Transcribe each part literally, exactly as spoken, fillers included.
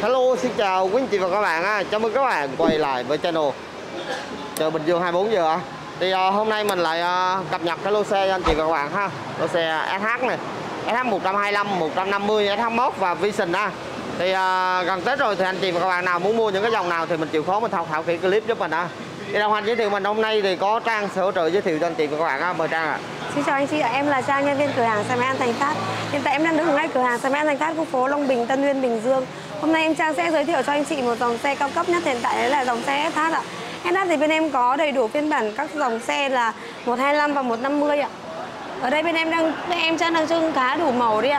Hello, xin chào quý anh chị và các bạn á. Chào mừng các bạn quay lại với channel chợ Bình Dương hai mươi bốn giờ á. Thì uh, hôm nay mình lại uh, cập nhật cái lô xe cho anh chị và các bạn ha. Lô xe ét hát này, ét hát một hai lăm, một năm mươi, ét hát mốt và Vision á. Thì uh, gần Tết rồi thì anh chị và các bạn nào muốn mua những cái dòng nào thì mình chịu khó mình tham khảo kỹ clip giúp mình á. Thì đồng hành giới thiệu mình hôm nay thì có Trang sẽ hỗ trợ giới thiệu cho anh chị và các bạn á. Mời Trang ạ. Xin chào anh chị ạ, em là Trang, nhân viên cửa hàng xe máy An Thành Phát. Hiện tại em đang đứng ở ngay cửa hàng xe máy An Thành Phát, khu phố Long Bình, Tân Uyên, Bình Dương. Hôm nay em Trang sẽ giới thiệu cho anh chị một dòng xe cao cấp nhất hiện tại, đấy là dòng xe ét hát ạ. ét hát thì bên em có đầy đủ phiên bản các dòng xe là một hai lăm và một năm mươi ạ. Ở đây bên em đang bên em Trang đang trưng khá đủ màu đi ạ.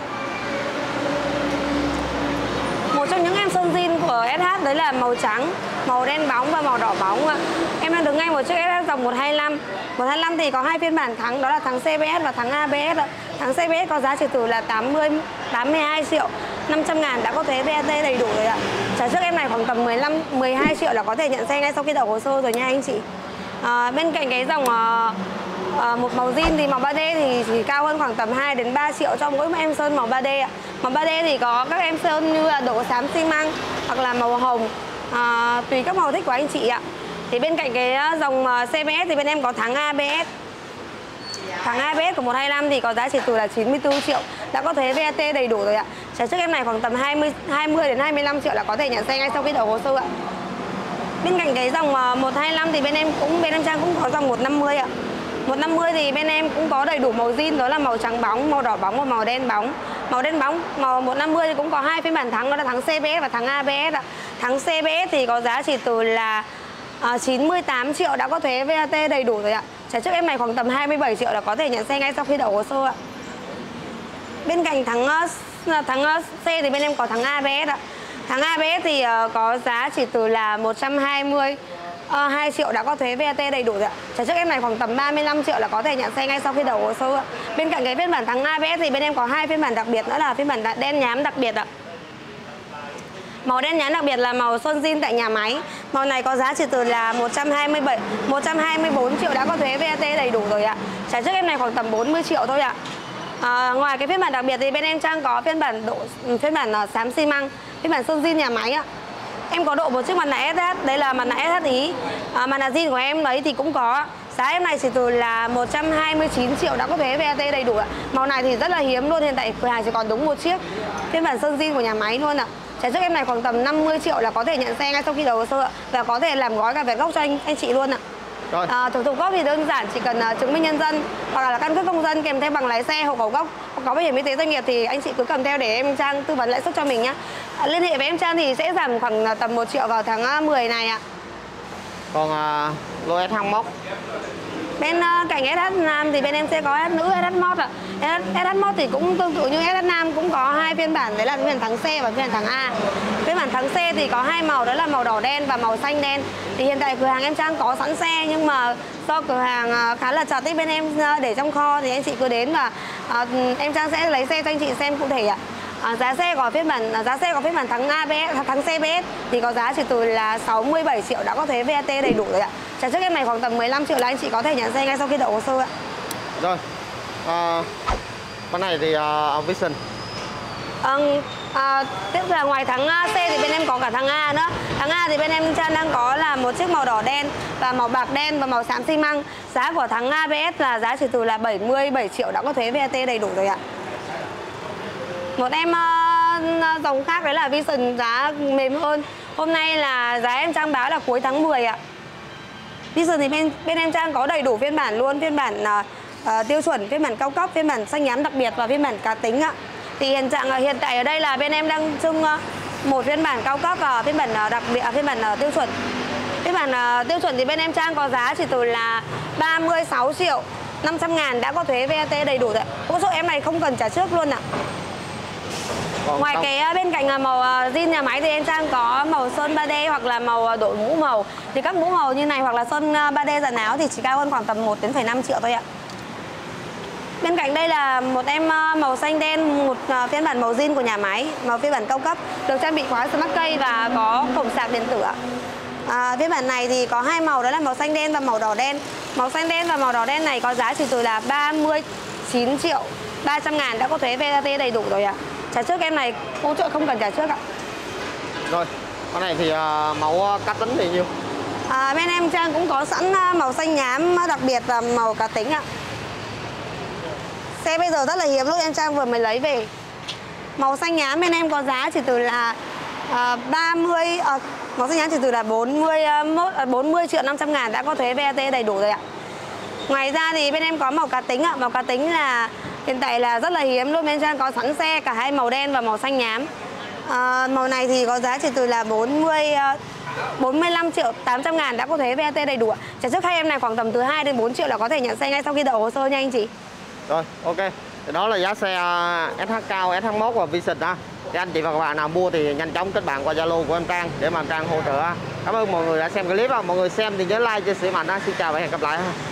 Một trong những em sơn zin của ét hát đấy là màu trắng, màu đen bóng và màu đỏ bóng ạ. Em đang đứng ngay một chiếc ét hát dòng một hai lăm. một hai lăm thì có hai phiên bản thắng, đó là thắng xê bê ét và thắng a bê ét ạ. Thắng xê bê ét có giá chỉ từ là tám mươi, tám mươi hai triệu năm trăm ngàn, đã có thuế vê a tê đầy đủ rồi ạ. Trả trước em này khoảng tầm mười lăm, mười hai triệu là có thể nhận xe ngay sau khi đậu hồ sơ rồi nha anh chị. À, bên cạnh cái dòng à, à, một màu zin thì màu ba đê thì chỉ cao hơn khoảng tầm hai đến ba triệu cho mỗi em sơn màu ba đê ạ. Màu ba đê thì có các em sơn như là độ xám xi măng hoặc là màu hồng, à, tùy các màu thích của anh chị ạ. Thì bên cạnh cái dòng xê bê ét thì bên em có thắng a bê ét. Thắng a bê ét của một hai lăm thì có giá chỉ từ là chín mươi tư triệu, đã có thuế vê a tê đầy đủ rồi ạ. Trả trước em này khoảng tầm hai mươi, hai mươi đến hai mươi lăm triệu là có thể nhận xe ngay sau khi đậu hồ sơ ạ. Bên cạnh cái dòng một hai lăm thì bên em cũng bên em Trang cũng có dòng một năm mươi ạ. một năm mươi thì bên em cũng có đầy đủ màu zin, đó là màu trắng bóng, màu đỏ bóng và màu đen bóng. Màu đen bóng, màu một năm mươi thì cũng có hai phiên bản thắng, đó là thắng xê bê ét và thắng a bê ét ạ. Thắng xê bê ét thì có giá chỉ từ là À, chín mươi tám triệu, đã có thuế vê a tê đầy đủ rồi ạ. Trả trước em này khoảng tầm hai mươi bảy triệu là có thể nhận xe ngay sau khi đậu hồ sơ ạ. Bên cạnh thắng thắng C thì bên em có thắng a bê ét ạ. Thắng a bê ét thì uh, có giá chỉ từ là một trăm hai mươi hai triệu, đã có thuế vê a tê đầy đủ rồi ạ. Trả trước em này khoảng tầm ba mươi lăm triệu là có thể nhận xe ngay sau khi đậu hồ sơ ạ. Bên cạnh cái phiên bản thắng a bê ét thì bên em có hai phiên bản đặc biệt, nữa là phiên bản đen nhám đặc biệt ạ. Màu đen nhám đặc biệt là màu sơn zin tại nhà máy. Màu này có giá chỉ từ là một trăm hai mươi bảy, một trăm hai mươi bốn triệu, đã có thuế vê a tê đầy đủ rồi ạ. Trả trước em này khoảng tầm bốn mươi triệu thôi ạ. À, ngoài cái phiên bản đặc biệt thì bên em Trang có phiên bản độ phiên bản uh, xám xi măng, phiên bản sơn zin nhà máy ạ. Em có độ một chiếc mặt nạ ét hát, đây là mặt nạ ét hát Ý. À, mặt nạ zin của em đấy thì cũng có. Giá em này chỉ từ là một trăm hai mươi chín triệu, đã có thuế vê a tê đầy đủ ạ. Màu này thì rất là hiếm luôn, hiện tại cửa hàng chỉ còn đúng một chiếc phiên bản sơn zin của nhà máy luôn ạ. Trả trước em này khoảng tầm năm mươi triệu là có thể nhận xe ngay sau khi đầu hồ sơ và có thể làm gói cả về gốc cho anh anh chị luôn ạ. Rồi. À, thủ tục gốc thì đơn giản, chỉ cần uh, chứng minh nhân dân hoặc là căn cước công dân kèm theo bằng lái xe, hộ khẩu gốc, hoặc có bảo hiểm y tế doanh nghiệp thì anh chị cứ cầm theo để em Trang tư vấn lãi suất cho mình nhé. À, liên hệ với em Trang thì sẽ giảm khoảng uh, tầm một triệu vào tháng mười này ạ. Còn uh, lô ét hát mốt. Bên uh, cạnh ét hát nam thì bên em sẽ có ét hát nữ, ét hát mốt ạ. ét hát mốt thì cũng tương tự như ét hát nam, cũng có hai phiên bản, đấy là phiên bản thắng C và phiên bản thắng A. Phiên bản thắng C thì có hai màu, đó là màu đỏ đen và màu xanh đen. Thì hiện tại cửa hàng em Trang có sẵn xe, nhưng mà do cửa hàng uh, khá là chật, bên em uh, để trong kho thì anh chị cứ đến và uh, em Trang sẽ lấy xe cho anh chị xem cụ thể ạ. À, giá xe có phiên bản giá xe có phiên bản thắng a bê ét, thắng xê bê ét thì có giá chỉ từ là sáu mươi bảy triệu, đã có thuế vê a tê đầy đủ rồi ạ. Trả trước em này khoảng tầm mười lăm triệu là anh chị có thể nhận xe ngay sau khi đậu hồ sơ ạ. Rồi. À, con này thì uh, Vision. À, à, tiếp là ngoài thắng C thì bên em có cả thắng A nữa. Thắng A thì bên em Trang đang có là một chiếc màu đỏ đen và màu bạc đen và màu xám xi măng. Giá của thắng a bê ét là giá chỉ từ là bảy mươi bảy triệu, đã có thuế vê a tê đầy đủ rồi ạ. Một em uh, dòng khác đấy là Vision, giá mềm hơn. Hôm nay là giá em Trang báo là cuối tháng mười ạ. Vision thì bên bên em Trang có đầy đủ phiên bản luôn, phiên bản uh, uh, tiêu chuẩn, phiên bản cao cấp, phiên bản xanh nhám đặc biệt và phiên bản cá tính ạ. Thì hiện trạng uh, hiện tại ở đây là bên em đang trưng uh, một phiên bản cao cấp và phiên bản uh, đặc biệt, uh, phiên bản uh, tiêu chuẩn. Phiên bản uh, tiêu chuẩn thì bên em Trang có giá chỉ từ là ba mươi sáu triệu năm trăm ngàn, đã có thuế vê a tê đầy đủ rồi. Hỗ trợ em này không cần trả trước luôn ạ. Còn ngoài không. Cái bên cạnh màu zin nhà máy thì em Trang có màu sơn ba đê hoặc là màu đổi mũ màu. Thì các mũ màu như này hoặc là sơn ba đê dàn áo thì chỉ cao hơn khoảng tầm một đến phẩy năm triệu thôi ạ. Bên cạnh đây là một em màu xanh đen, một phiên bản màu zin của nhà máy, màu phiên bản cao cấp, được trang bị khóa smart key và có cổng sạc điện tử ạ. À, phiên bản này thì có hai màu, đó là màu xanh đen và màu đỏ đen. Màu xanh đen và màu đỏ đen này có giá chỉ từ là ba mươi chín triệu ba trăm ngàn, đã có thuế vê a tê đầy đủ rồi ạ. Trả trước em này hỗ trợ không cần trả trước ạ. Rồi, con này thì uh, mẫu cá tính thì nhiêu? À, bên em Trang cũng có sẵn màu xanh nhám đặc biệt là màu cá tính ạ. Xe bây giờ rất là hiếm lúc em Trang vừa mới lấy về. Màu xanh nhám bên em có giá chỉ từ là à, ba mươi à, màu xanh nhám chỉ từ là bốn mươi mốt bốn mươi triệu năm trăm ngàn đã có thuế vê a tê đầy đủ rồi ạ. Ngoài ra thì bên em có màu cá tính ạ. Màu cá tính là hiện tại là rất là hiếm luôn. Bên Trang có sẵn xe cả hai màu đen và màu xanh nhám. À, màu này thì có giá chỉ từ là bốn mươi bốn mươi lăm triệu tám trăm ngàn đã có thuế vê a tê đầy đủ ạ. Trả trước hai em này khoảng tầm từ hai đến bốn triệu là có thể nhận xe ngay sau khi đậu hồ sơ nha anh chị. Rồi, ok. Thì đó là giá xe ét hát cao, ét hát mốt và Vision ha. Thì anh chị và các bạn nào mua thì nhanh chóng kết bạn qua Zalo của em Trang để mà em Trang hỗ trợ. Cảm ơn mọi người đã xem clip. Mọi người xem thì nhớ like, chia sẻ mạnh. Xin chào và hẹn gặp lại.